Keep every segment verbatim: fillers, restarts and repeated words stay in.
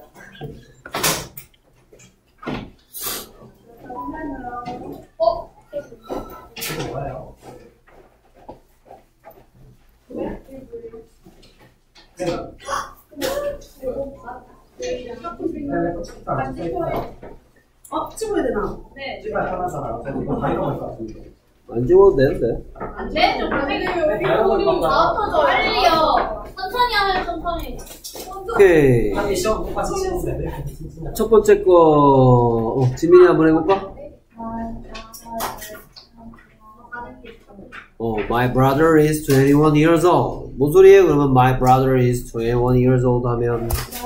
어? 이거 뭐예요? 어? 찍어야 되나? 네. 찍어야 편하잖아요. 이거 다 읽어볼 것 같은데. 안 찍어도 되는데. 안 돼? 좀 우리 다음 터져. 빨리요. 천천히 하면 천천히. 오케이. 한 미션 똑같이 치면 돼. 첫 번째 거, 어, 지민이 한번 해볼까? 어, my brother is twenty-one years old. 뭔 소리예요? 그러면 my brother is twenty-one years old 하면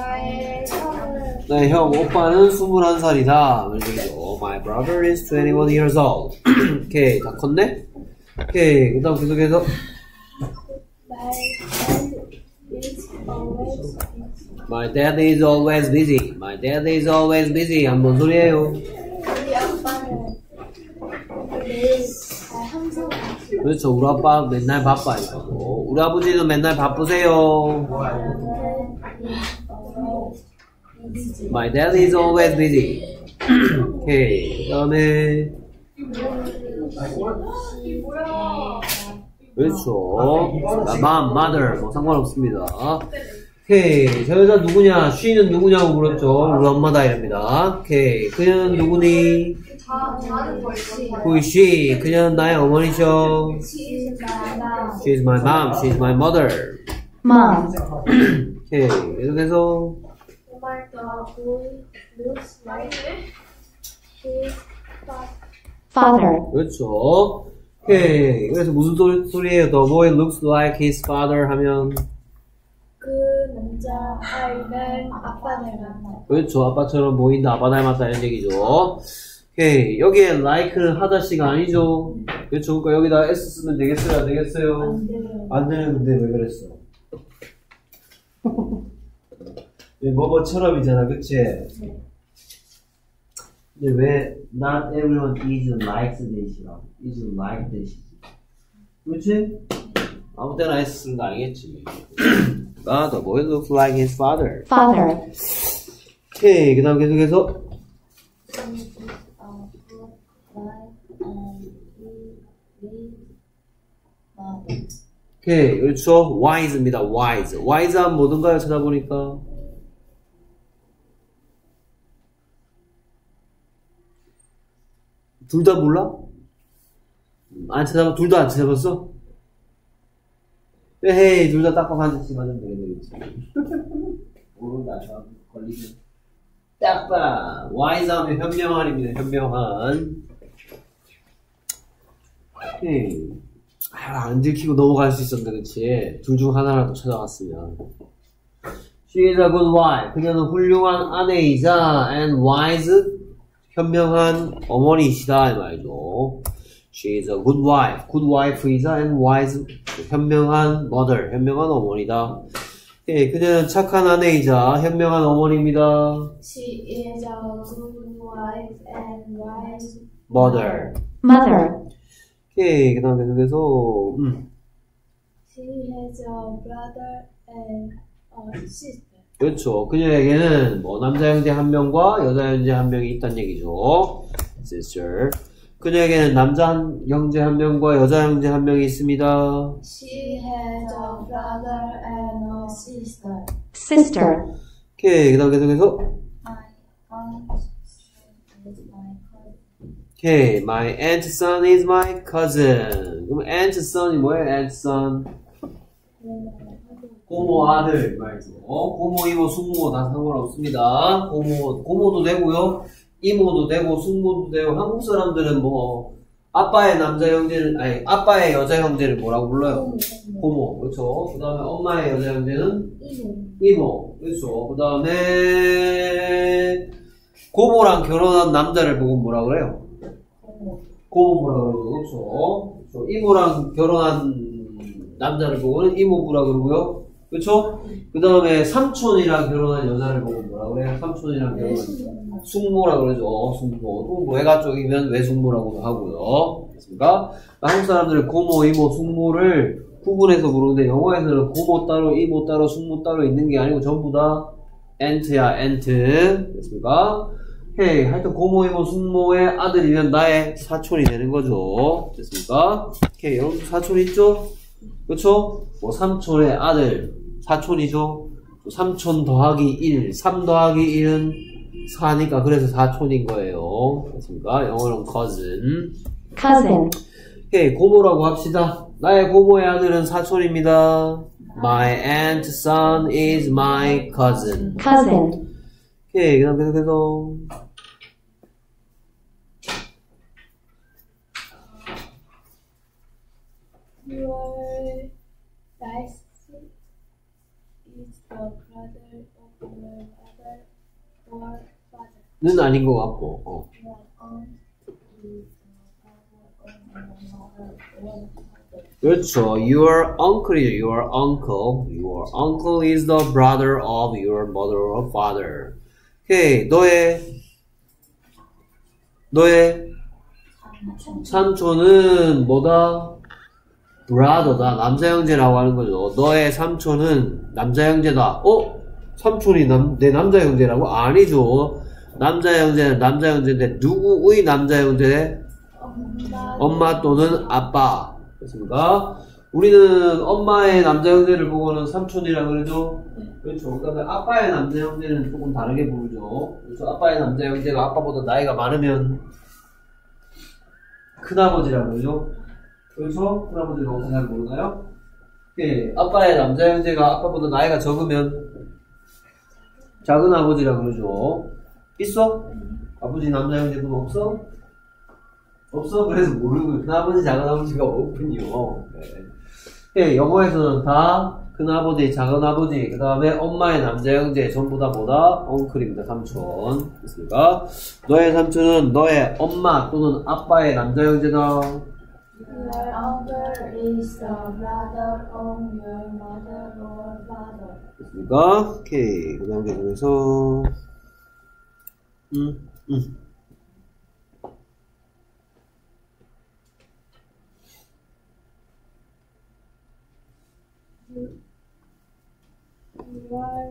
나의 형, 오빠는 스물한 살이다. 이런 얘기죠. My brother is twenty-one years old. 오케이, 다 컸네? 오케이, 그 다음 계속해서 My dad is always busy. My dad is always busy. 하면 뭔 소리예요? 그렇죠. 우리 아빠 맨날 바빠요. 우리 아버지는 맨날 바쁘세요. My dad is always busy. 오케이. 그 다음에 그렇죠. mom, mother 뭐 상관없습니다. 오케이. 저 여자 누구냐? she는 누구냐고 물었죠. 우리 엄마다 이랍니다. 오케이. 그녀는 누구니? Who is she? 그녀는 나의 어머니죠. She's my mom. She's my mother. Mom. 오케이. 계속해서 Father. 그렇죠. 오케이. 그래서 무슨 소리, 소리예요? The boy looks like his father 하면 그 남자 아이는 아빠 닮았다. 그렇죠. 아빠처럼 보인다. 아빠 닮았다. 이런 얘기죠. 오케이. 여기에 like는 하다시가 아니죠. 그렇죠. 그러니까 여기다 s 쓰면 되겠어요? 안 되겠어요? 안 돼요. 안 되는데 왜 그랬어? 뭐뭐처럼이잖아. 그치? 네. 근데 왜 not everyone is like this이라고? is like this. 그렇지? 아무 때나 s 쓰는 거 아니겠지. 아, the boy looks like his father. Father. 오케이. 그 다음 계속해서 오케이. 그렇죠. wise입니다. wise. wise한 뭐든가요? 찾아보니까 둘 다 몰라? 안 찾아봐? 둘 다 안 찾아봤어? 에헤이, 둘 다 딱딱 한 잔씩 맞으면 되겠네. 모른다, 저 걸리면. 딱딱. wise 하면 현명한입니다. 현명한. 오케이. 아, 안 들키고 넘어갈 수 있었는데, 그치? 둘 중 하나라도 찾아갔으면. She is a good wife. 그녀는 훌륭한 아내이자, and wise, 현명한 어머니이시다, 이 말이죠. She is a good wife. good wife이자, and wise, 현명한 mother, 현명한 어머니다. 예, 그녀는 착한 아내이자, 현명한 어머니입니다. She is a good wife and wise mother. Mother. 오케이, 그 다음에 계속해서, 음. She has a brother and a sister. 그렇죠. 그녀에게는 뭐 남자 형제 한 명과 여자 형제 한 명이 있다는 얘기죠. sister. 그녀에게는 남자 한, 형제 한 명과 여자 형제 한 명이 있습니다. She has a brother and a sister. Sister. 오케이, 그 다음 계속해서 My aunt's son is my cousin. 오케이, my aunt's son is my cousin. 그럼 aunt son이 뭐예요? aunt son. 고모 아들 말이죠. 고모, 이모, 숙모 다 상관없습니다. 고모, 고모도 되고요. 이모도 되고 숙모도 되고. 한국 사람들은 뭐 아빠의 남자 형제는 아니 아빠의 여자 형제를 뭐라고 불러요? 고모. 그렇죠. 그 다음에 엄마의 여자 형제는 이모. 이모. 그렇죠. 그 다음에 고모랑 결혼한 남자를 보고 뭐라 그래요? 고모 뭐라 그러죠. 그렇죠. 그렇죠. 이모랑 결혼한 남자를 보고는 이모부라 그러고요. 그렇죠? 그 다음에 삼촌이랑 결혼한 여자를 보고 뭐라 그래요? 삼촌이랑 결혼한 숙모라 그러죠. 숙모. 또 외가 쪽이면 외숙모라고도 하고요. 됐습니까? 한국 사람들은 고모, 이모, 숙모를 구분해서 부르는데 영어에서는 고모 따로, 이모 따로, 숙모 따로 있는 게 아니고 전부 다 엔트야, 엔트. 됐습니까? 오케이. 하여튼 고모, 이모, 숙모의 아들이면 나의 사촌이 되는 거죠. 됐습니까? 오케이. 여러분 사촌 있죠? 그쵸? 뭐 삼촌의 아들, 사촌이죠? 삼촌 더하기 일, 삼 더하기 일은 사니까 그래서 사촌인 거예요. 됐습니까? 영어로는 cousin. cousin, 오케이. 고모라고 합시다. 나의 고모의 아들은 사촌입니다. My aunt's son is my cousin. cousin, 오케이. 그 다음 계속해서 Your dice is the brother of your mother or father. 는 아닌 것 같고 어. Your aunt is the brother of your mother or father. 그렇죠. Your uncle is your uncle. Your uncle is the brother of your mother or father. 오케이. 너의 너의 삼촌은 뭐다? brother다. 남자 형제라고 하는 거죠. 너의 삼촌은 남자 형제다. 어? 삼촌이 남, 내 남자 형제라고? 아니죠. 남자 형제는 남자 형제인데 누구의 남자 형제? 엄마, 엄마 또는 아빠. 됐습니까? 우리는 엄마의 남자 형제를 보고는 삼촌이라 그러죠? 그렇죠. 그 다음에 아빠의 남자 형제는 조금 다르게 부르죠. 그래서 아빠의 남자 형제가 아빠보다 나이가 많으면 큰아버지라 그러죠? 그렇죠? 큰아버지는 어떻게 잘 모르나요? 예, 아빠의 남자 형제가 아빠보다 나이가 적으면 작은아버지라 그러죠. 있어? 아버지 남자 형제분 없어? 없어? 그래서 모르고 큰아버지 작은아버지가 없군요. 네. 예, 영어에서는 다 큰아버지, 작은아버지, 그 다음에 엄마의 남자 형제 전부 다 뭐다? 엉클입니다. 삼촌. 됐습니까? 너의 삼촌은 너의 엄마 또는 아빠의 남자 형제다. Your uncle is the brother of your mother or father. 됐습니까? 오케이. 그 다음 계속해서 음, 음. Your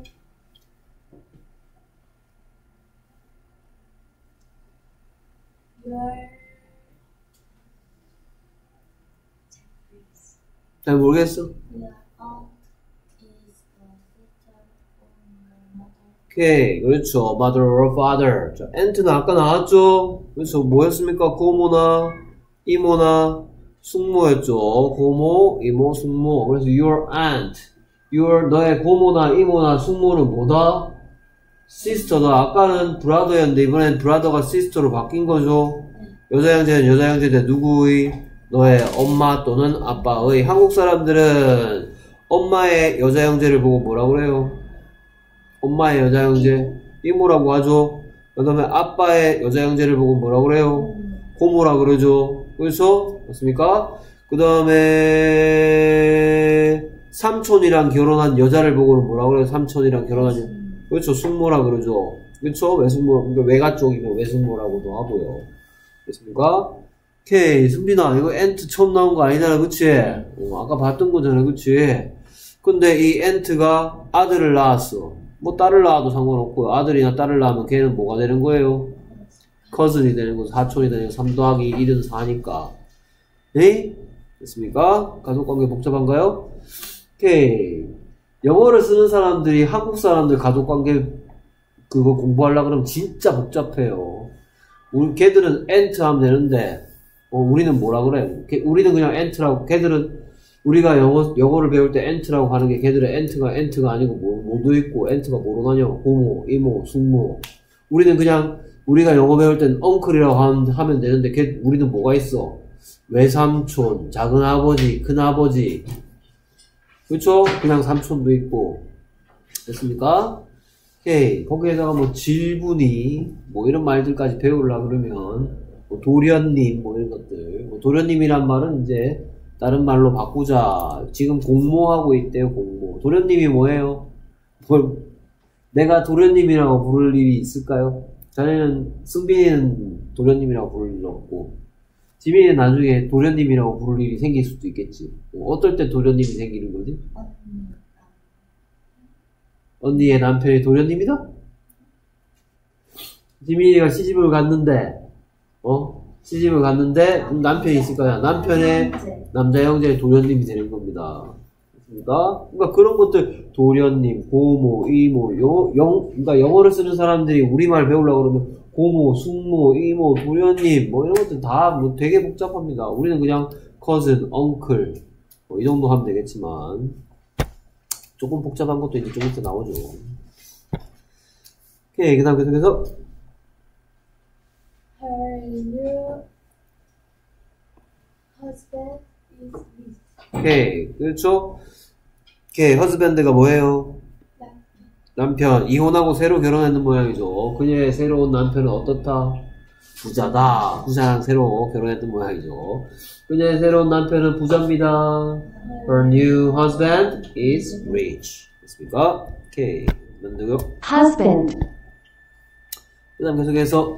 your 잘 모르겠어. your aunt is the sister of your mother. 오케이. 그렇죠. mother or father. 자, aunt는 아까 나왔죠? 그래서 뭐였습니까? 고모나 이모나 숙모였죠. 고모, 이모, 숙모. 그래서 your aunt, your 너의 고모나 이모나 숙모는 뭐다? sister다. 아까는 brother였는데 이번엔 brother가 sister로 바뀐 거죠. 여자 형제는 여자 형제인데 누구의? 너의 엄마 또는 아빠의. 한국 사람들은 엄마의 여자 형제를 보고 뭐라고 그래요? 엄마의 여자 형제 이모라고 하죠. 그 다음에 아빠의 여자 형제를 보고 뭐라고 그래요? 고모라 그러죠. 그래서 맞습니까? 그 다음에 삼촌이랑 결혼한 여자를 보고는 뭐라고 그래요? 삼촌이랑 결혼한 여자. 그렇죠. 숙모라 그러죠. 그렇죠. 외숙모, 그러니까 외가 쪽이면 외숙모라고도 하고요. 됐습니까? 오케이. 승빈아, 이거 엔트 처음 나온 거 아니잖아. 그치? 어, 아까 봤던 거잖아. 그치? 근데 이 엔트가 아들을 낳았어. 뭐 딸을 낳아도 상관없고요. 아들이나 딸을 낳으면 걔는 뭐가 되는 거예요? 커슨이 되는 거, 사촌이 되는 거, 삼 더하기 일은 사니까. 네? 됐습니까? 가족관계 복잡한가요? 오케이. 영어를 쓰는 사람들이 한국 사람들 가족관계 그거 공부하려고 그러면 진짜 복잡해요. 우리 걔들은 엔트 하면 되는데, 어, 우리는 뭐라 그래? 걔, 우리는 그냥 엔트라고, 걔들은 우리가 영어, 영어를 배울 때 엔트라고 하는 게 걔들은 엔트가 엔트가 아니고 뭐, 뭐도 있고 엔트가 뭐로 나뉘어? 고모, 이모, 숙모. 우리는 그냥 우리가 영어 배울 땐 엉클이라고 하면, 하면 되는데 걔, 우리는 뭐가 있어? 외삼촌, 작은아버지, 큰아버지. 그쵸? 그냥 삼촌도 있고. 됐습니까? 오케이. 거기에다가 뭐 질분이, 뭐 이런 말들까지 배우려고 그러면, 뭐 도련님, 뭐 이런 것들. 뭐 도련님이란 말은 이제 다른 말로 바꾸자. 지금 공모하고 있대요, 공모. 도련님이 뭐예요? 뭘, 내가 도련님이라고 부를 일이 있을까요? 자네는, 승빈이는 도련님이라고 부를 일 없고, 지민이는 나중에 도련님이라고 부를 일이 생길 수도 있겠지. 어떨 때 도련님이 생기는 거지? 언니의 남편이 도련님이다? 지민이가 시집을 갔는데, 어? 시집을 갔는데, 남편이 있을 거야. 남편의 남자 형제의 도련님이 되는 겁니다. 그러니까, 그러니까 그런 것들, 도련님, 고모, 이모, 요, 영, 그러니까 영어를 쓰는 사람들이 우리말 배우려고 그러면, 고모, 숙모, 이모, 도련님, 뭐 이런 것들 다 뭐 되게 복잡합니다. 우리는 그냥 cousin, uncle, 뭐 이 정도 하면 되겠지만, 조금 복잡한 것도 이제 좀 이따 나오죠. 오케이, 그 다음 계속해서, Her new husband is rich. 오케이, 그렇죠? 오케이, husband가 뭐예요? 남편, 이혼하고 새로 결혼했는 모양이죠. 그녀의 새로운 남편은 어떻다? 부자다. 부자랑 새로 결혼했던 모양이죠. 그녀의 새로운 남편은 부자입니다. Her new husband is rich. 됐습니까? 오케이, 만들고요. husband, 그 다음 계속해서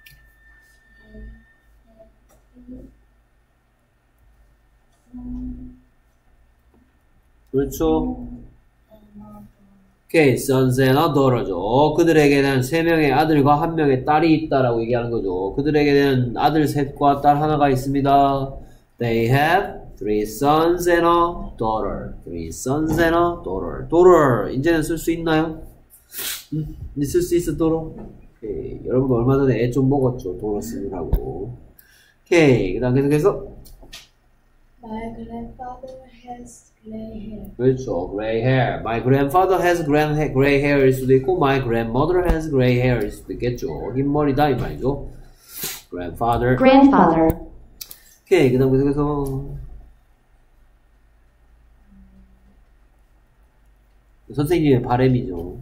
그렇죠. 오케이, sons and a daughter죠. 그들에게는 세 명의 아들과 한 명의 딸이 있다라고 얘기하는 거죠. 그들에게는 아들 셋과 딸 하나가 있습니다. They have three sons and a daughter. Three sons and a daughter. daughter, 이제는 쓸 수 있나요? 음, 이제 쓸 수 있어, daughter? 오케이, 여러분 얼마 전에 애 좀 먹었죠. daughter 쓰느라고. 오케이, 그 다음 계속해서 My grandfather has gray hair. 그렇죠. gray hair. My grandfather has grand ha- gray hair일 수도 있고 my grandmother has gray hair일 수도 있겠죠. 흰 머리다 이 말이죠. grandfather. grandfather, 오케이. 그 다음 계속해서 선생님의 바람이죠.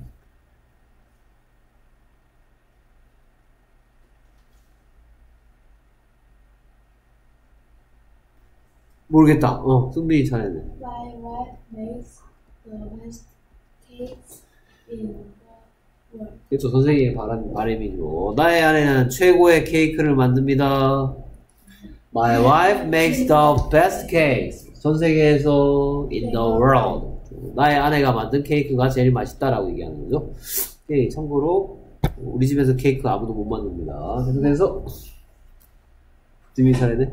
모르겠다. 어, 승빈이 차례네. My wife makes the best cakes in the world. 그렇죠. 선생님의 바람, 바람이죠. 나의 아내는 최고의 케이크를 만듭니다. My wife makes the best cakes. 전 세계에서 in the world. 나의 아내가 만든 케이크가 제일 맛있다라고 얘기하는 거죠. 오케이, 참고로 우리 집에서 케이크 아무도 못 만듭니다. 계속해서 지민 차례네.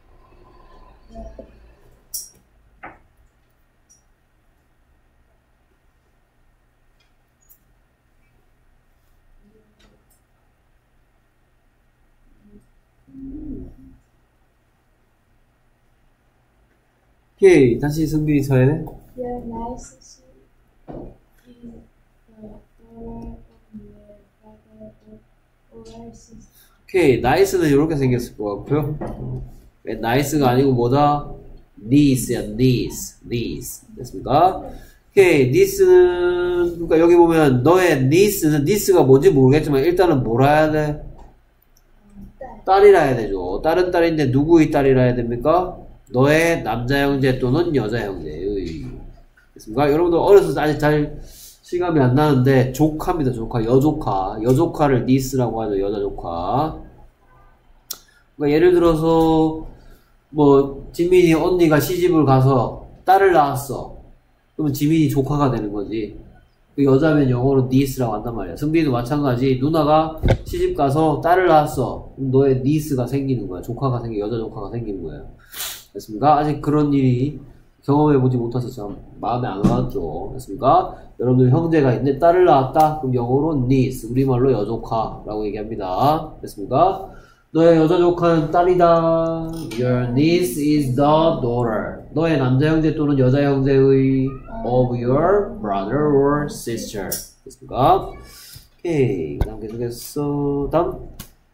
오케이, 다시 승빈이 차례네. Your nice is the daughter of your father or sister. 오케이, 나이스는 이렇게 생겼을 것 같고요. 왜 나이스가 아니고 뭐다? niece야, niece, niece. 됐습니까? 오케이, niece는, 그러니까 여기 보면 너의 niece는, niece가 뭔지 모르겠지만 일단은 뭐라 해야 돼? 딸이라 해야 되죠. 딸은 딸인데 누구의 딸이라 해야 됩니까? 너의 남자 형제 또는 여자 형제의. 됐습니까? 여러분들 어려서 아직 잘 실감이 안 나는데 조카입니다. 조카, 여조카. 여조카를 niece라고 하죠. 여자 조카. 그러니까 예를 들어서 뭐 지민이 언니가 시집을 가서 딸을 낳았어. 그러면 지민이 조카가 되는 거지. 그 여자면 영어로 niece라고 한단 말이야. 승빈이도 마찬가지. 누나가 시집 가서 딸을 낳았어. 그럼 너의 niece가 생기는 거야. 조카가 생기, 여자 조카가 생기는 거예요. 됐습니까? 아직 그런 일이 경험해보지 못해서 참 마음에 안 와닿죠. 됐습니까? 여러분들 형제가 있는데 딸을 낳았다? 그럼 영어로 niece, 우리말로 여조카라고 얘기합니다. 됐습니까? 너의 여자 조카는 딸이다. Your niece is the daughter. 너의 남자 형제 또는 여자 형제의 of your brother or sister. 됐습니까? 오케이. 다음 계속해서 다음.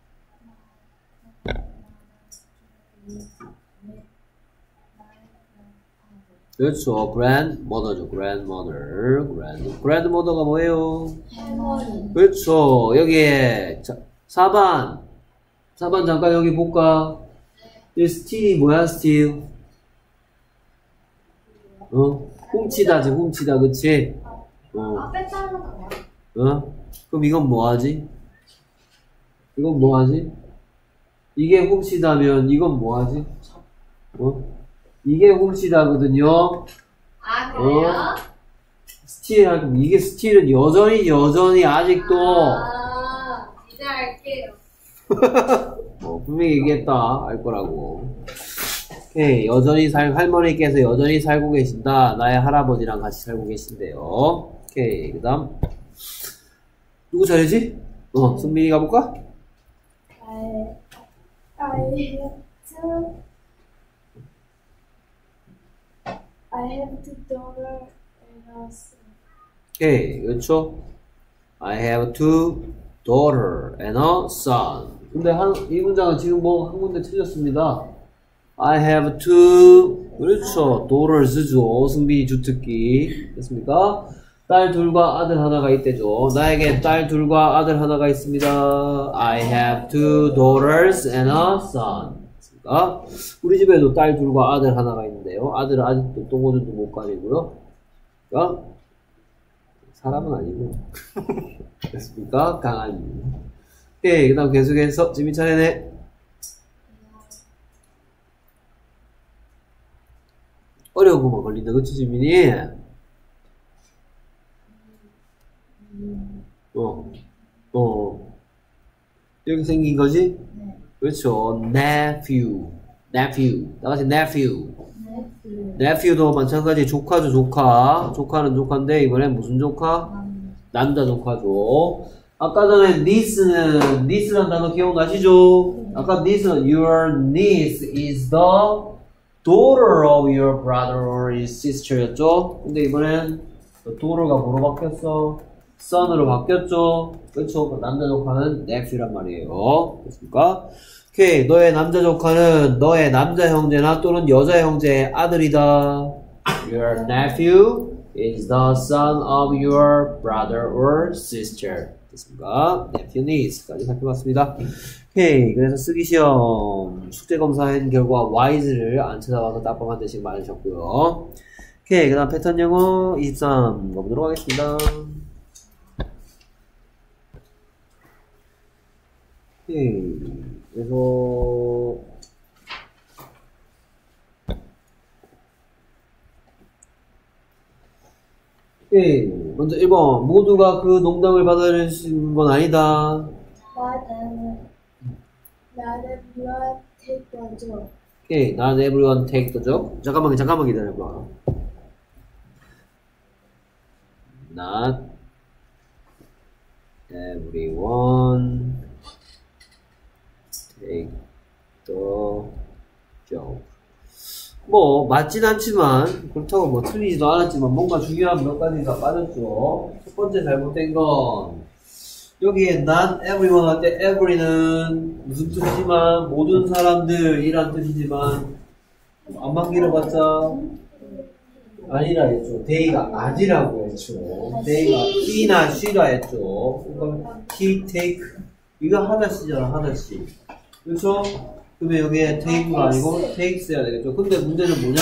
그렇죠. grandmother죠. grandmother. grand, grandmother가 뭐예요? 할머니. 그렇죠. 여기에 자, 사 번. 사 번 잠깐 여기 볼까? 이 steal이 뭐야, steal? 어? 훔치다지, 훔치다, 그치? 어. 뺐다는 거야. 어? 그럼 이건 뭐하지? 이건 뭐하지? 이게 훔치다면 이건 뭐하지? 어? 이게 훔치다거든요. 아, 그래요? 어? 스틸 할 이게 스틸은 여전히 여전히 아직도 아, 이제 알게요. 어, 분명히 얘기했다 알 거라고. 오케이, 여전히 살 할머니께서 여전히 살고 계신다. 나의 할아버지랑 같이 살고 계신데요. 오케이, 그다음 누구 차례지? 어, 승민이 가볼까? I, I have two, I have two daughters and a son. 오케이, 그렇죠? I have two daughter and a son. 근데 한, 이 문장은 지금 뭐 한 군데 틀렸습니다. I have two, 그렇죠. daughters죠. 승빈이 주특기. 됐습니까? 딸 둘과 아들 하나가 있대죠. 나에게 딸 둘과 아들 하나가 있습니다. I have two daughters and a son. 됐습니까? 우리 집에도 딸 둘과 아들 하나가 있는데요. 아들은 아직도 똥오줌도 못 가리고요. 그러니까 사람은 아니고. 됐습니까? 강아지. 오케이, 그 다음 계속해서 지민 차례네. 어려운 것만 걸린다, 그치, 지민이? 어, 어. 이렇게 생긴 거지? 네. 그렇죠. nephew, nephew. 나같이 nephew. nephew. nephew도 마찬가지 조카죠, 조카. 조카는 조카인데, 이번엔 무슨 조카? 남자 조카죠. 아까 전에 niece는, niece란 단어 기억나시죠? 아까 niece는 your niece is the daughter of your brother or sister였죠? 근데 이번엔 daughter가 뭐로 바뀌었어? son으로 바뀌었죠? 그렇죠? 남자 조카는 nephew란 말이에요. 됐습니까? 오케이, 너의 남자 조카는 너의 남자 형제나 또는 여자 형제의 아들이다. Your nephew is the son of your brother or sister. 됐습니까? nephew, niece까지 살펴봤습니다. 오케이, 그래서 쓰기 시험 숙제 검사한 결과 wise를 안 찾아와서 딱밤 한 대씩 맞으셨고요. 오케이, 그 다음 패턴 영어 이십삼 가보도록 하겠습니다. 오케이, 그래서 오케이, 먼저 일 번 모두가 그 농담을 받아들이는 건 아니다. Not everyone, not everyone take the job. 오케이, not everyone take the job. 잠깐만, 잠깐만 기다려봐. Not everyone take the job. 뭐 맞진 않지만 그렇다고 뭐 틀리지도 않았지만 뭔가 중요한 몇 가지가 빠졌죠. 첫 번째 잘못된 건 여기에 not everyone 할 때 every는 무슨 뜻이지만 모든 사람들이란 뜻이지만 안만 길어봤자 아니라 했죠. they가 아니라고 했죠. they가 he나 she라 했죠. 그러니까 he take 이거 하다시잖아, 하다시. 그렇죠? 그러면 여기에 take가 아니고 takes여야 되겠죠. 근데 문제는 뭐냐?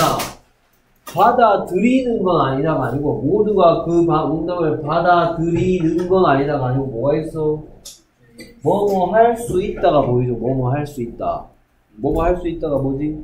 받아들이는 건 아니다가 아니고 모두가 그 농담을 받아들이는 건 아니다가 아니고 뭐가 있어? 뭐뭐 할 수 있다가 보이죠. 뭐뭐 할 수 있다. 뭐뭐 할 수 있다가 뭐지?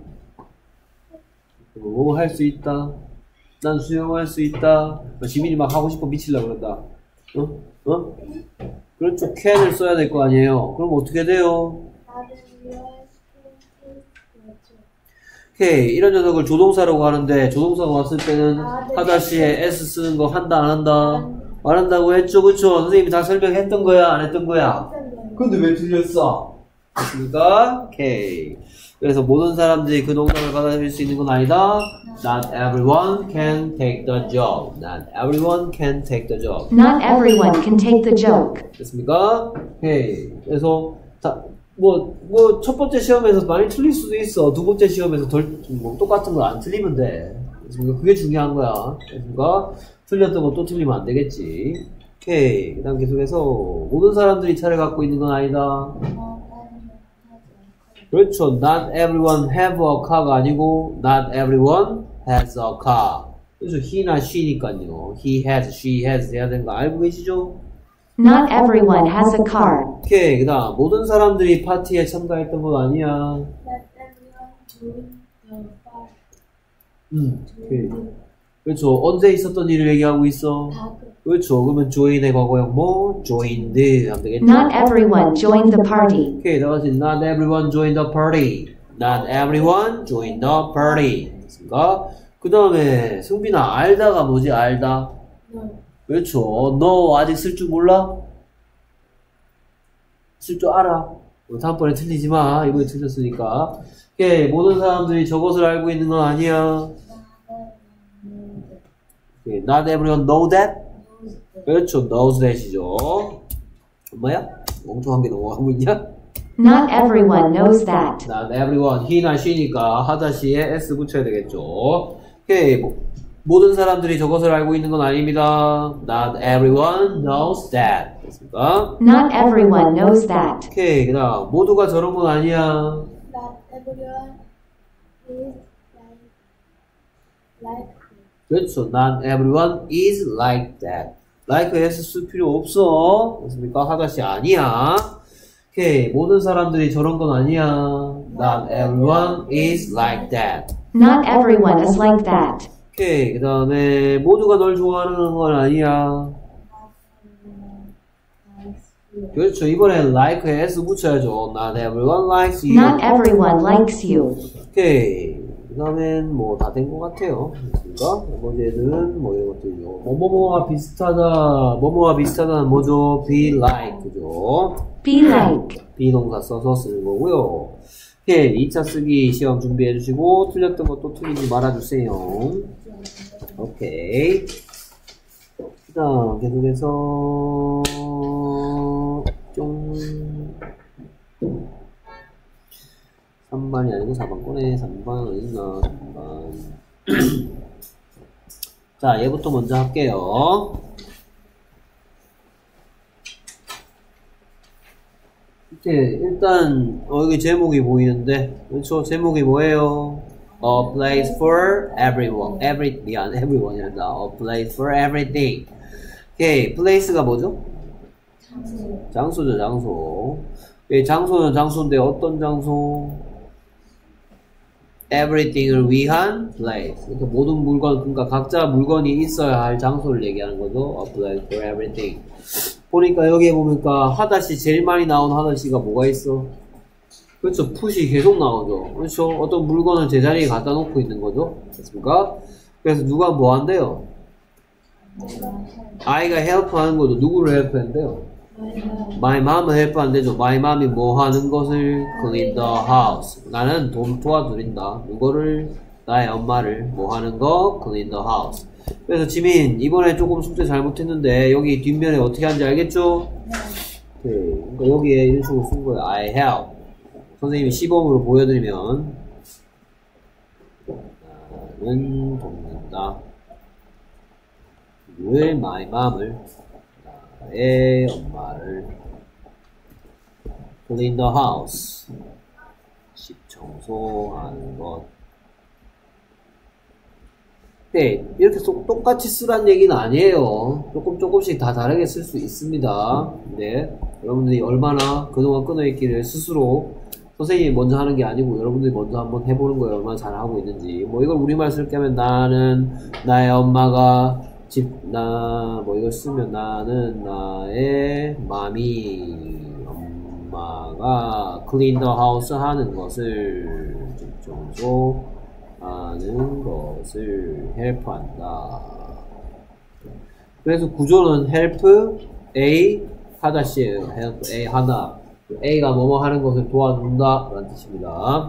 뭐뭐 할 수 있다. 난 수영할 수 있다. 지민이 막 하고 싶어 미치려고 그런다. 어? 어? 그렇죠. can을 써야 될 거 아니에요. 그럼 어떻게 돼요? Not everyone take the job. 오케이, 이런 녀석을 조동사라고 하는데 조동사가 왔을 때는 하다시에 s 쓰는 거 한다 안 한다? 안 한다고 했죠, 그쵸? 선생님이 다 설명했던 거야 안 했던 거야? 근데 왜 틀렸어? 됐습니까? 오케이. 그래서 모든 사람들이 그 농담을 받아들일 수 있는 건 아니다. Not everyone can take the job. Not everyone can take the job. Not everyone can take the joke. 됐습니까? 오케이. 그래서 다, 뭐, 뭐, 첫 번째 시험에서 많이 틀릴 수도 있어. 두 번째 시험에서 덜, 뭐, 똑같은 거 안 틀리면 돼. 됐습니까? 그게 중요한 거야. 됐습니까? 틀렸던 거 또 틀리면 안 되겠지. 오케이. 그 다음 계속해서, 모든 사람들이 차를 갖고 있는 건 아니다. 그렇죠. Not everyone have a car가 아니고, not everyone has a car. 그래서 he나 she니까요. He has, she has 해야 되는 거 알고 계시죠? Not everyone has a car. 오케이, 그 다음 모든 사람들이 파티에 참가했던 건 아니야. Not everyone doing the part. 음, 오케이. 그렇죠. 언제 있었던 일을 얘기하고 있어? 그렇죠. 그러면 join의 과거형 뭐? joined 하면 되겠죠? Not everyone joined the party. 오케이, 다 같이 not everyone joined the party. Not everyone joined the party. 됐습니까? 그 다음에 승빈아, 알다가 뭐지? 알다. 그렇죠. 너 아직 쓸 줄 몰라? 쓸 줄 알아. 다음번에 틀리지 마. 이번에 틀렸으니까. 오케이, 모든 사람들이 저것을 알고 있는 건 아니야. 오케이, not everyone know that. 그렇죠. knows that이죠. 엄마야? 멍청한 게 넘어가고 있냐? Not everyone knows that. Not everyone. he나 she니까 하다시에 s 붙여야 되겠죠. 오케이. 뭐, 모든 사람들이 저것을 알고 있는 건 아닙니다. Not everyone knows that. 됐습니까? Not everyone knows that. 오케이. 그 다음, 모두가 저런 건 아니야. Not everyone is like like 그렇죠. Not everyone is like that. like s 쓸 필요 없어. 됐습니까? 하다시 아니야. 오케이. 모든 사람들이 저런 건 아니야. Not everyone is like that. Not everyone is like that. 오케이. 그 다음에 모두가 널 좋아하는 건 아니야. 그렇죠. 이번엔 like에 s 붙여야죠. Not everyone likes you. Not everyone likes you. 오케이. 그 다음엔 뭐 다 된 것 같아요. 그러니까 나머지는 뭐 이런 것들이요. 뭐뭐뭐와 비슷하다. 뭐뭐와 비슷하다는 뭐죠? be like. 그죠? Be like. 비동사 써서 쓰는 거고요. 오케이. 이 차 쓰기 시험 준비해 주시고 틀렸던 것도 틀리지 말아주세요. 오케이. 그 다음 계속해서 쫑 삼 번이 아니고 사 번 꺼내. 삼 번 어딨나? 삼 번. 자, 얘부터 먼저 할게요. 이렇게 일단 어, 여기 제목이 보이는데, 그렇죠? 제목이 뭐예요? A place for everyone. every 미안, everyone이란다. A place for everything. 오케이, place가 뭐죠? 장소. 장소죠, 장소. 예, 장소는 장소인데 어떤 장소? everything을 위한 place. 그러니까 모든 물건, 그러니까 각자 물건이 있어야 할 장소를 얘기하는 거죠. A place for everything. 보니까 여기에 보니까 하다시 제일 많이 나온 하다시가 뭐가 있어? 그렇죠. 푸시 계속 나오죠. 그렇죠. 어떤 물건을 제자리에 갖다 놓고 있는 거죠. 됐습니까? 그래서 누가 뭐 한대요? 아이가 헬프 하는 거죠. 누구를 헬프 한대요? My mom을 헬프 한대죠. My mom이 뭐 하는 것을 clean the house. 나는 도, 도와드린다. 누구를? 나의 엄마를 뭐 하는 거? clean the house. 그래서 지민 이번에 조금 숙제 잘못했는데 여기 뒷면에 어떻게 하는지 알겠죠? 네. 그러니까 여기에 이런 식으로 쓴 거예요. I help. 선생님이 시범으로 보여드리면 나는 돕는다. 누구를? My mom을. 나의 엄마를. clean the house. 집 청소하는 것. 네, 이렇게 똑같이 쓰란 얘기는 아니에요. 조금 조금씩 다 다르게 쓸 수 있습니다. 네, 여러분들이 얼마나 그동안 끊어있기를 스스로 선생님이 먼저 하는 게 아니고 여러분들이 먼저 한번 해보는 거예요. 얼마나 잘하고 있는지. 뭐 이걸 우리말 쓸게 하면 나는 나의 엄마가 집, 나, 뭐 이걸 쓰면 나는 나의 맘이 엄마가 clean the house 하는 것을 집 청소 하는 것을 help한다. 그래서 구조는 help A 하다시에요. help A 하나. A가 뭐뭐 하는 것을 도와준다 라는 뜻입니다.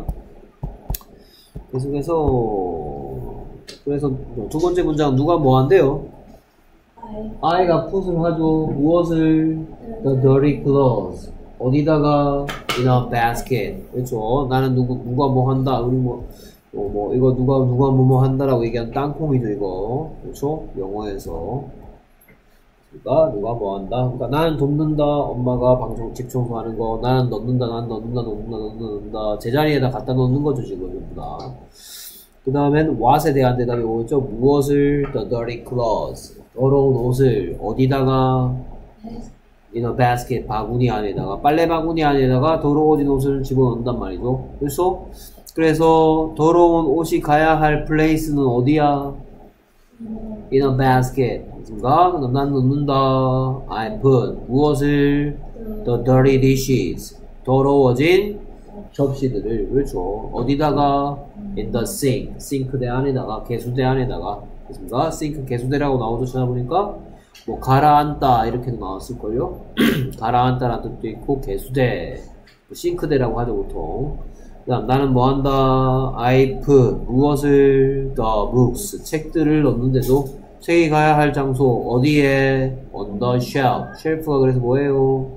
계속해서 그래서 두 번째 문장 누가 뭐 한대요? I가 풋을 하죠. 무엇을? The dirty clothes. 어디다가? In a basket. 그렇죠. 나는 누구 누가 뭐 한다. 우리 뭐 어, 뭐, 이거 누가, 누가 뭐뭐 한다라고 얘기하는 땅콩이죠, 이거. 그렇죠? 영어에서. 그러니까, 누가 뭐 한다? 그러니까, 나는 돕는다, 엄마가 방청, 집 청소하는 거. 나는 넣는다, 나는 넣는다, 넣는다, 넣는다, 넣는다. 제자리에다 갖다 넣는 거죠, 지금, 전부 다. 그 다음엔, what에 대한 대답이 오죠? 무엇을? The dirty clothes. 더러운 옷을, 어디다가? In a basket, 바구니 안에다가. 빨래 바구니 안에다가 더러워진 옷을 집어넣는단 말이죠. 그래서, 그래서 더러운 옷이 가야 할 플레이스는 어디야? in a basket. 그렇습니까? 그럼 난 넣는다. I put 무엇을 the dirty dishes. 더러워진 접시들을 그렇죠. 어디다가 in the sink. 싱크대 안에다가 개수대 안에다가 그렇습니까? 싱크 개수대라고 나오죠. 찾아보니까 뭐 가라앉다 이렇게도 나왔을걸요. 가라앉다라는 뜻도 있고 개수대 뭐 싱크대라고 하죠 보통. 그 다음 나는 뭐 한다. I put 무엇을 the books 책들을 넣는데도 책이 가야 할 장소 어디에 on the shelf. 쉘프가 그래서 뭐예요?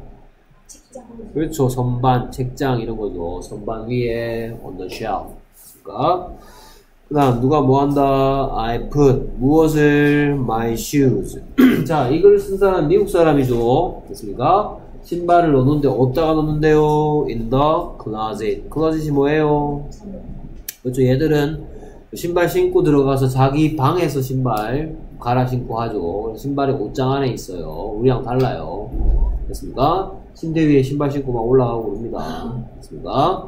그렇죠. 선반 책장 이런 거죠. 선반 위에 on the shelf. 그러니까 그 다음 누가 뭐 한다. I put 무엇을 my shoes. 자 이걸 쓴 사람 미국 사람이죠. 됐습니까? 신발을 넣는데 어디다가 넣는데요? in the closet. closet이 뭐예요? 그렇죠. 얘들은 신발 신고 들어가서 자기 방에서 신발 갈아 신고 하죠. 신발이 옷장 안에 있어요. 우리랑 달라요. 됐습니까? 침대 위에 신발 신고 막 올라가고 그럽니다. 됐습니까?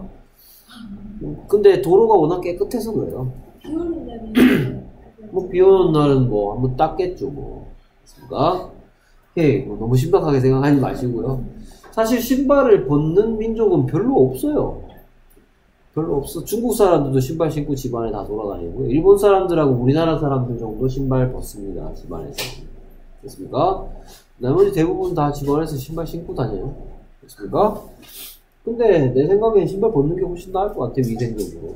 근데 도로가 워낙 깨끗해서 그래요. 비 오는 날은 뭐 비 오는 날은 뭐 한번 닦겠죠 뭐. 됐습니까? 예, 뭐 너무 심각하게 생각하지 마시고요. 사실 신발을 벗는 민족은 별로 없어요. 별로 없어. 중국 사람들도 신발 신고 집안에 다 돌아다니고요. 일본 사람들하고 우리나라 사람들 정도 신발 벗습니다. 집안에서. 됐습니까? 나머지 대부분 다 집안에서 신발 신고 다녀요. 됐습니까? 근데 내 생각엔 신발 벗는 게 훨씬 나을 것 같아. 위생적으로.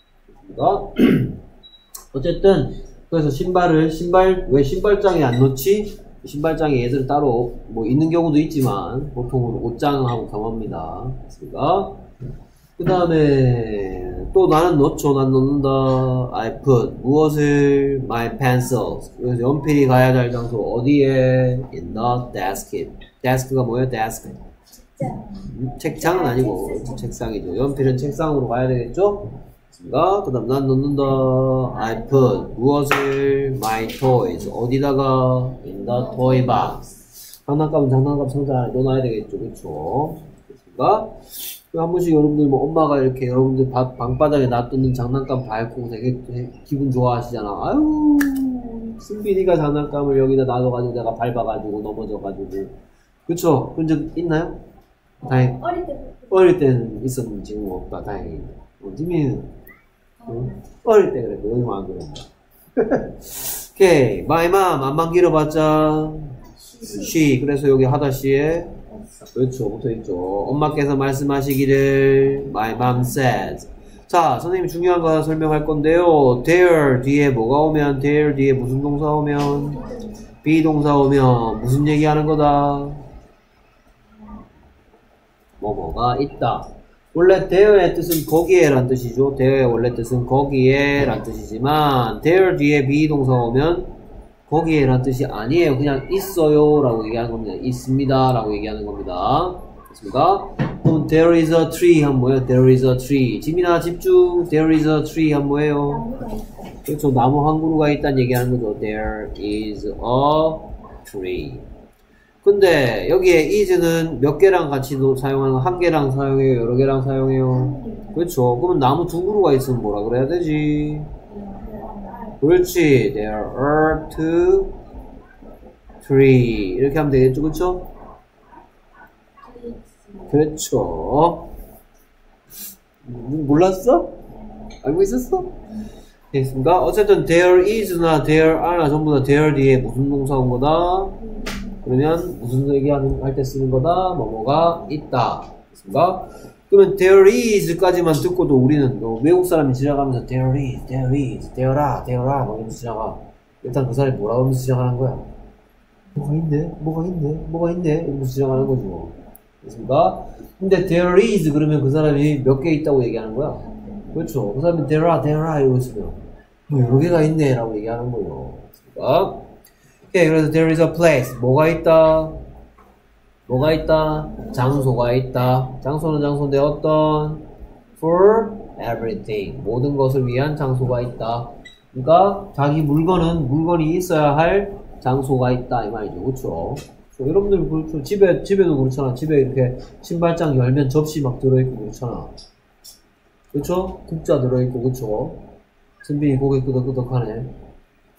됐습니까? 어쨌든 그래서 신발을 신발 왜 신발장에 안 넣지? 신발장에 얘들 따로 뭐 있는 경우도 있지만 보통은 옷장하고 겸합니다. 됐습니까? 그 다음에 또 나는 넣죠. 난 넣는다. I put 무엇을 my pencils. 그래서 연필이 가야 할 장소 어디에 in the desk. desk가 뭐예요? desk. 음, 책장은 아니고 책상이죠. 연필은 책상으로 가야 되겠죠? 그 다음 난 넣는다. I put 무엇을 my toys. 어디다가 in the toy box. 장난감은 장난감 상자 안에 넣어놔야 되겠죠. 그쵸? 됐습니까? 한 번씩 여러분들 뭐 엄마가 이렇게 여러분들 바, 방바닥에 놔두는 장난감 밟고 되게, 되게 기분 좋아하시잖아. 아유 승빈이가 장난감을 여기다 놔둬가지고 내가 밟아가지고 넘어져가지고 그쵸? 그런 적 있나요? 다행 어릴 때 어릴 때는 있었는데 지금 없다. 다행히 어, 지민이는 어? 어릴 때 그랬고 요즘 안 그래. 오케이 my mom 안만 길어봤자 she. 그래서 여기 하다시에 그렇죠. 붙어있죠. 엄마께서 말씀하시기를 my mom says. 자, 선생님이 중요한 거 설명할 건데요. there 뒤에 뭐가 오면 there 뒤에 무슨 동사 오면 비동사 오면 무슨 얘기하는 거다? 뭐뭐가 있다. 원래 there의 뜻은 거기에 란 뜻이죠. there의 원래 뜻은 거기에 란 뜻이지만 there 뒤에 비동사 오면 거기에 란 뜻이 아니에요. 그냥 있어요 라고 얘기하는 겁니다. 있습니다 라고 얘기하는 겁니다. 됐습니까? 그럼 there is a tree 하면 뭐예요? there is a tree. 지민아 집중. there is a tree 하면 뭐예요? 그렇죠. 나무 한 그루가 있다는 얘기하는 거죠. there is a tree. 근데 여기에 is는 몇 개랑 같이 사용하는 거? 한 개랑 사용해요? 여러 개랑 사용해요? 그렇죠. 그러면 나무 두 그루가 있으면 뭐라 그래야 되지? 그렇지. There are two, three. 이렇게 하면 되겠죠, 그쵸? 그렇죠. 몰랐어? 알고 있었어? 됐습니까? 어쨌든 there is나 there are나 전부 다 there 뒤에 무슨 동사 온 거다? 그러면 무슨 얘기하는 할 때 쓰는 거다? 뭐뭐가 있다. 됐습니까? 그러면 there is까지만 듣고도 우리는 뭐 외국 사람이 지나가면서 there is, there is, there are, there are 막 이러면서 지나가. 일단 그 사람이 뭐라고 하면서 지나가는 거야? 뭐가 있네? 뭐가 있네? 뭐가 있네? 이러면서 지나가는 거죠. 됐습니까? 근데 there is 그러면 그 사람이 몇 개 있다고 얘기하는 거야? 그렇죠. 그 사람이 there are, there are 이러고 있으면 뭐 여러 개가 있네 라고 얘기하는 거예요. 됐습니까? 오케이, 그래서 there is a place. 뭐가 있다? 뭐가 있다? 장소가 있다. 장소는 장소인데 어떤? For everything. 모든 것을 위한 장소가 있다. 그러니까 자기 물건은 물건이 있어야 할 장소가 있다 이 말이죠. 그렇죠? 여러분들 그렇죠. 집에 집에도 그렇잖아. 집에 이렇게 신발장 열면 접시 막 들어있고 그렇잖아. 그렇죠? 국자 들어있고 그렇죠? 선빈이 고개 끄덕끄덕하네.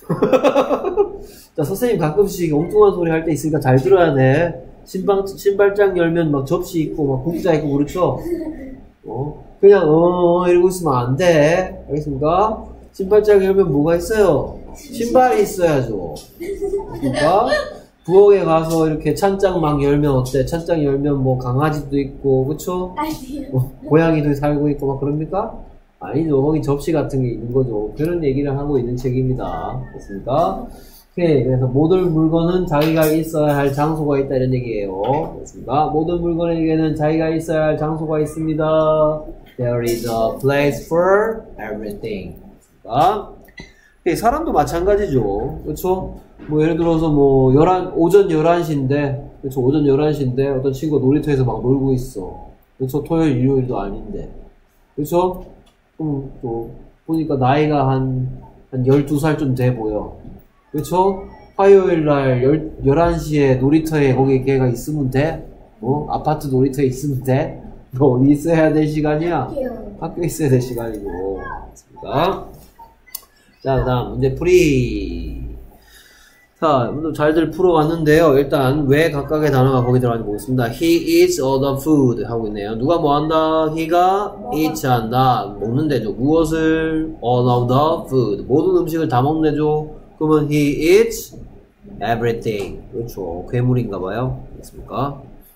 자, 선생님 가끔씩 엉뚱한 소리 할 때 있으니까 잘 들어야 돼. 신방, 신발장 열면 막 접시 있고, 막 국자 있고, 그렇죠? 어? 그냥, 어, 이러고 있으면 안 돼. 알겠습니까? 신발장 열면 뭐가 있어요? 신발이 있어야죠. 그러니까, 부엌에 가서 이렇게 찬장 막 열면 어때? 찬장 열면 뭐 강아지도 있고, 그쵸? 뭐, 고양이도 살고 있고, 막 그럽니까? 아니죠. 거기 접시 같은 게 있는 거죠. 그런 얘기를 하고 있는 책입니다. 됐습니까? 오케이. 그래서 모든 물건은 자기가 있어야 할 장소가 있다 이런 얘기예요. 됐습니까? 모든 물건에게는 자기가 있어야 할 장소가 있습니다. There is a place for everything. 됐습니까? 오케이. 사람도 마찬가지죠. 그렇죠? 뭐 예를 들어서 뭐 열한 오전 열한 시인데 그렇죠? 오전 열한 시인데 어떤 친구가 놀이터에서 막 놀고 있어. 그렇죠? 토요일 일요일도 아닌데. 그렇죠? 그럼 또 보니까 나이가 한, 한 열두 살쯤 돼 보여. 그쵸? 화요일 날 열한 시에 놀이터에 거기 걔가 있으면 돼? 어? 아파트 놀이터에 있으면 돼? 너 어디 있어야 될 시간이야? 학교에 있어야 될 시간이고. 맞습니다. 자, 그 다음 문제 풀이. 자, 오늘 잘들 풀어왔는데요. 일단 왜 각각의 단어가 거기 들어가는지 보겠습니다. He eats all the food 하고 있네요. 누가 뭐 한다? He가 eats 한다. 먹는 데죠. 무엇을? All of the food. 모든 음식을 다 먹는 데죠. 그러면 he eats everything. 그렇죠. 괴물인가봐요. 됐습니까?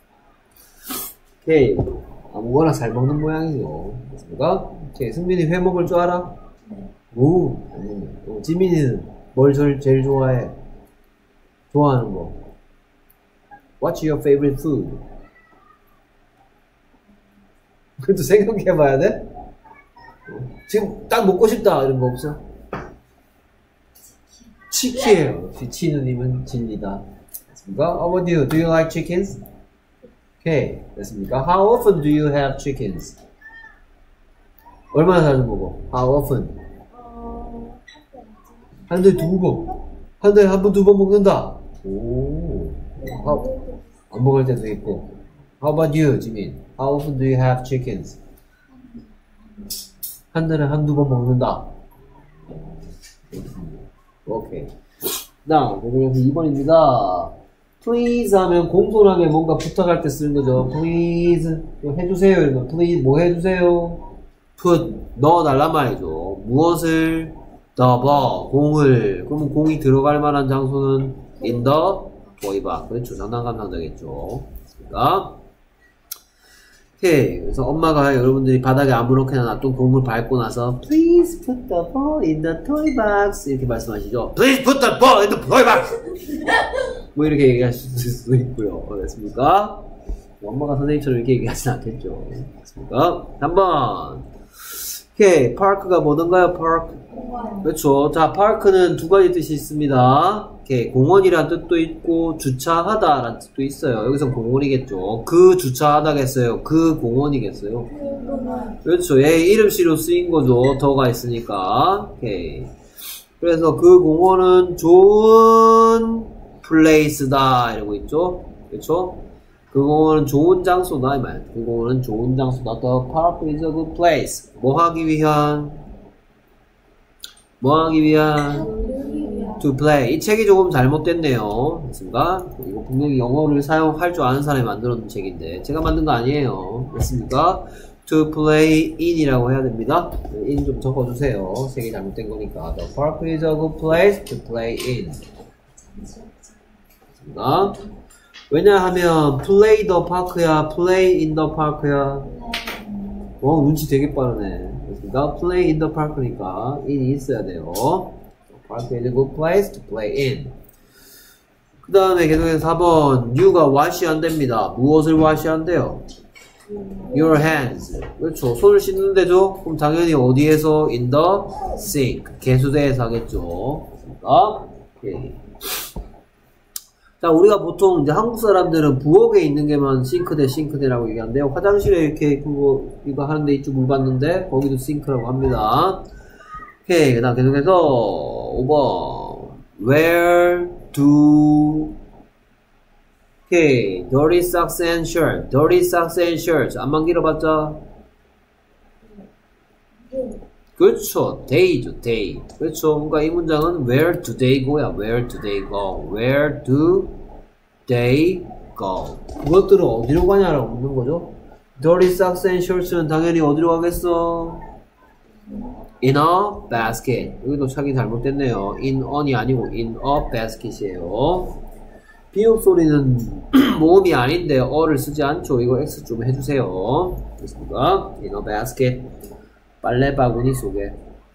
오케이. 아무거나 잘 먹는 모양이죠. 됐습니까? 오케이. 승민이 회 먹을 줄 알아? 네. 오. 오. 지민이는 뭘 제일, 제일 좋아해? 좋아하는 거. What's your favorite food? 그것도 생각해봐야 돼? 지금 딱 먹고 싶다 이런 거 없어? 치킨이에요. 치누님은 진리다. 됐습니까? How about you? Do you like chickens? Okay. 됐습니까? How often do you have chickens? 얼마나 자주 먹어? How often? 한 달에 두 번. 한 달에 한 번, 두 번 먹는다. 오. How, 안 먹을 때도 있고. How about you, 지민? How often do you have chickens? 한 달에 한두 번 먹는다. 오케이. 다음, 그래서 이 번입니다. Please 하면 공손하게 뭔가 부탁할 때 쓰는 거죠. Please 해주세요. 이런 거. Please 뭐 해주세요? Put 넣어달란 말이죠. 무엇을? The ball 공을. 그러면 공이 들어갈 만한 장소는 in the toybox. 그렇죠. 장난감 상자겠죠. 됐습니까? 오케이. 그래서 엄마가 여러분들이 바닥에 아무렇게나 놔둔 공을 밟고 나서 Please put the ball in the toy box 이렇게 말씀하시죠. Please put the ball in the toy box 뭐 이렇게 얘기하실 수도 있고요. 됐습니까? 엄마가 선생님처럼 이렇게 얘기하진 않겠죠. 됐습니까? 삼 번. 오케이. 파크가 뭐던가요? 파크. 그렇죠. 자, 파크는 두 가지 뜻이 있습니다. 오케이. 공원이란 뜻도 있고 주차하다 라는 뜻도 있어요. 여기서 공원이겠죠. 그 주차하다겠어요. 그 공원이겠어요. 그렇죠. 얘 이름씨로 쓰인 거죠. 더가 있으니까. 오케이. 그래서 그 공원은 좋은 플레이스다 이러고 있죠. 그렇죠. 그 공원은 좋은 장소다 이 말. 그 공원은 좋은 장소다. The park is a good place. 뭐 하기 위한? 뭐 하기 위한? To play. 이 책이 조금 잘못됐네요. 됐습니까? 이거 분명히 영어를 사용할 줄 아는 사람이 만들어놓은 책인데 제가 만든 거 아니에요. 됐습니까? To play in이라고 해야 됩니다. in 좀 적어주세요. 책이 잘못된 거니까. The park is a good place to play in. 됐습니까? 왜냐하면 play the park야, play in the park야. 어, 눈치 되게 빠르네. 그러니까 play in the park니까 in이 있어야 돼요. Park is a good place to play in. 그 다음에 계속해서 사 번. you가 wash 안 됩니다. 무엇을 wash 안 돼요? your hands. 그렇죠. 손을 씻는 데죠? 그럼 당연히 어디에서? in the sink. 개수대에서 하겠죠. 그러니까 오케이. 자, 우리가 보통 이제 한국 사람들은 부엌에 있는 게만 싱크대, 싱크대라고 얘기하는데요. 화장실에 이렇게 그거, 이거 하는데 이쪽 물 봤는데, 거기도 싱크라고 합니다. 오케이. 그 다음 계속해서, 오 번. Where do, 오케이. Dirty socks and shirt. Dirty socks and shirts. 안만 길어봤자? 그렇죠. They죠. They. 그렇죠. 그러니까 이 문장은 where do they go야. Where do they go? Where do they go? 그것들은 어디로 가냐라고 묻는 거죠. Dirty socks and shirts는 당연히 어디로 가겠어? In a basket. 여기도 착이 잘못됐네요. In on이 아니고 in a basket이에요. 비읍 소리는 모음이 아닌데 어를 쓰지 않죠. 이거 X 좀 해주세요. 됐습니까? In a basket. 빨래 바구니 속에.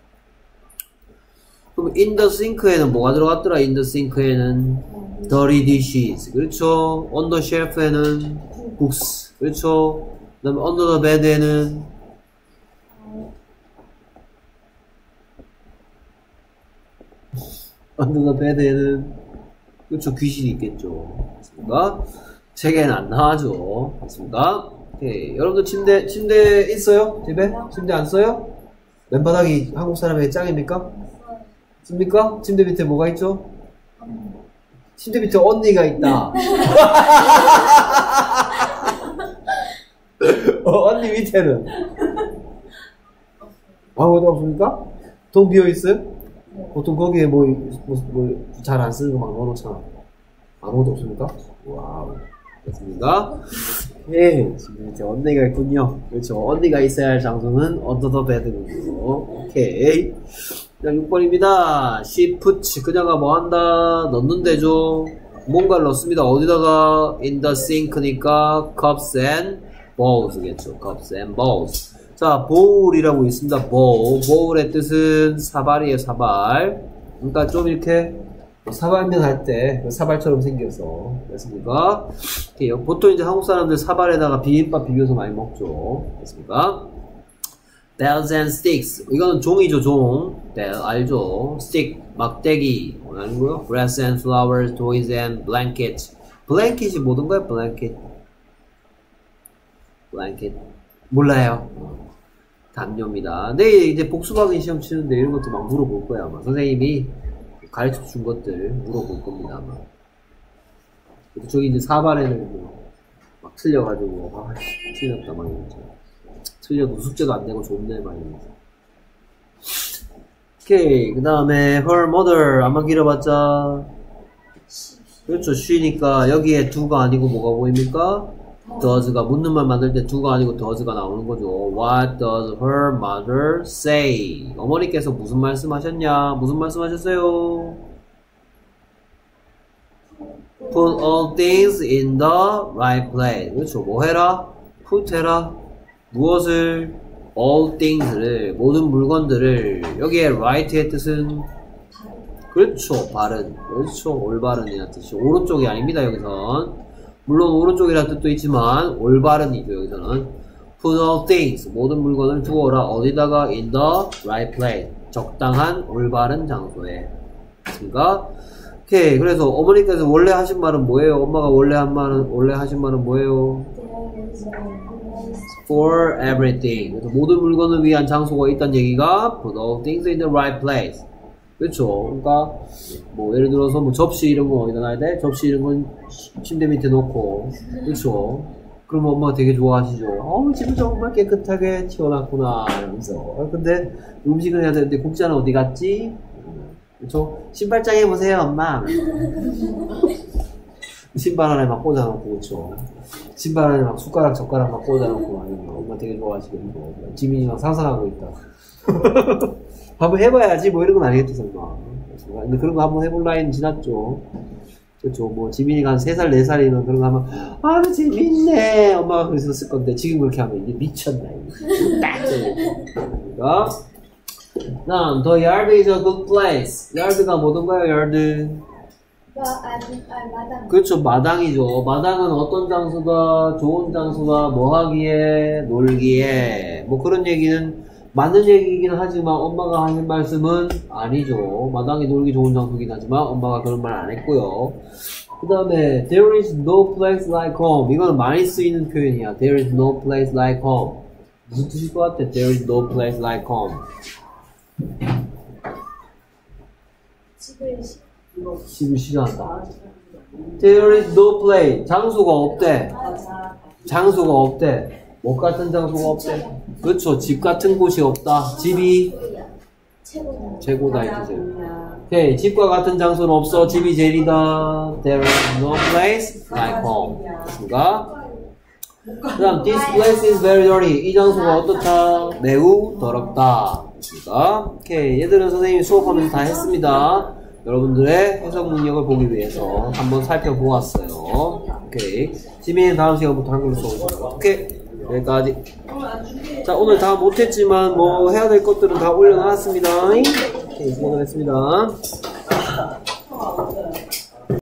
그럼 in the sink에는 뭐가 들어갔더라? in the sink에는 dirty dishes. 그렇죠. on the shelf에는 books. 그렇죠. 그 다음에 under the bed에는 under the bed에는 그렇죠. 귀신이 있겠죠. 맞습니까? 책에는 안 나와죠. 맞습니까? 오케이. 여러분들 침대, 침대 있어요? 집에? 침대 안 써요? 맨바닥이 한국 사람의 짱입니까? 씁니까? 침대 밑에 뭐가 있죠? 침대 밑에 언니가 있다. 어, 언니 밑에는? 아무것도 없습니까? 돈 비어있어요? 보통 거기에 뭐, 뭐, 뭐 잘 안 쓰는 거 막 넣어놓잖아. 아무것도 없습니까? 와우. 됐습니까? 예, 지금 밑에 언니가 있군요. 그렇죠. 언니가 있어야 할 장소는 under the bed군요. 오케이. 자, 육 번입니다. She puts. 그녀가 뭐 한다? 넣는데죠. 뭔가를 넣습니다. 어디다가? In the sink니까 cups and bowls겠죠. cups and bowls. 자, bowl이라고 있습니다. bowl. bowl의 뜻은 사발이에요, 사발. 그러니까 좀 이렇게 사발면 할 때 사발처럼 생겨서 됐습니까? 보통 이제 한국 사람들 사발에다가 비빔밥 비벼서 많이 먹죠. 됐습니까? Bells and sticks. 이거는 종이죠, 종. bell 알죠? stick 막대기 아니고요. grass and flowers, toys and blankets. blanket이 뭐던가요? blanket. blanket. 몰라요. 담요입니다. 내일 이제 복수박인 시험 치는데 이런 것도 막 물어볼 거야, 아마. 선생님이 가르쳐 준 것들 물어볼 겁니다, 아마. 저기 이제 사발에는 뭐 막 틀려가지고, 아, 틀렸다, 막 이러면서. 틀려도 숙제도 안 되고 좋네, 막 이러면서. 오케이. 그 다음에, her mother. 안만 길어봤자. 그렇죠. she니까 여기에 do가 아니고 뭐가 보입니까? does가 묻는 말 만들 때 do가 아니고 does가 나오는 거죠. What does her mother say? 어머니께서 무슨 말씀 하셨냐? 무슨 말씀 하셨어요? Put all things in the right place. 그렇죠. 뭐 해라? put 해라. 무엇을? all things를, 모든 물건들을. 여기에 right의 뜻은? 그렇죠. 바른. 그렇죠. 올바른이라는 뜻이. 오른쪽이 아닙니다, 여기선. 물론 오른쪽이라는 뜻도 있지만 올바른이죠. 여기서는 put all things 모든 물건을 두어라 어디다가 in the right place 적당한 올바른 장소에. 맞습니까? 오케이. 그래서 어머니께서 원래 하신 말은 뭐예요? 엄마가 원래 한 말은 원래 하신 말은 뭐예요? for everything. 그래서 모든 물건을 위한 장소가 있다는 얘기가 put all things in the right place. 그렇죠. 그러니까 뭐 예를 들어서 뭐 접시 이런 거 어디다 놔야 돼? 접시 이런 건 침대 밑에 놓고. 그렇죠. 그러면 엄마가 되게 좋아하시죠. 어우, 집을 정말 깨끗하게 치워놨구나 이러면서. 어, 근데 음식을 해야 되는데 국자는 어디 갔지? 그렇죠. 신발장에 보세요, 엄마. 신발 안에 막 꽂아놓고. 그렇죠. 신발 안에 막 숟가락 젓가락 막 꽂아놓고 아니면 엄마 되게 좋아하시겠고. 지민이랑 상상하고 있다. 한번 해봐야지 뭐 이런 건 아니겠죠, 설마. 근데 그런 거 한번 해볼 라인 지났죠. 그렇죠. 뭐 지민이가 한 세 살, 네 살이면 그런 거 하면 아, 재밌네 엄마가 그랬었을 건데 지금 그렇게 하면 이제 미쳤나 이게. 딱 그러니까 다음, the yard is a good place. yard가 뭐던가요, yard? 마당. 그렇죠. 마당이죠. 마당은 어떤 장소가 좋은 장소가 뭐 하기에 놀기에 뭐 그런 얘기는 맞는 얘기이긴 하지만 엄마가 하는 말씀은 아니죠. 마당이 놀기 좋은 장소이긴 하지만 엄마가 그런 말 안 했고요. 그 다음에 there is no place like home. 이거는 많이 쓰이는 표현이야. there is no place like home. 무슨 뜻일 것 같아? there is no place like home. 집을 집을 싫어한다. there is no place. 장소가 없대. 장소가 없대. 뭐 같은 장소가 없대? 그렇죠. 집 같은 곳이 없다. 집이 최고다 이 뜻이에요. 오케이. 집과 같은 장소는 없어. 집이 제일이다. There is no place like home. 됐습니까? 그 다음 This place is very dirty. 이 장소가 어떻다? 매우 더럽다. 됐습니까? 오케이. 얘들은 선생님이 수업하면서 다 했습니다. 여러분들의 해석 능력을 보기 위해서 한번 살펴보았어요. 오케이. 지민이 다음 시간부터 한글로 써보세요. 오케이. 여기까지. 자, 오늘 다 못했지만 뭐 해야 될 것들은 다 올려놨습니다. 오케이. 수고하셨습니다.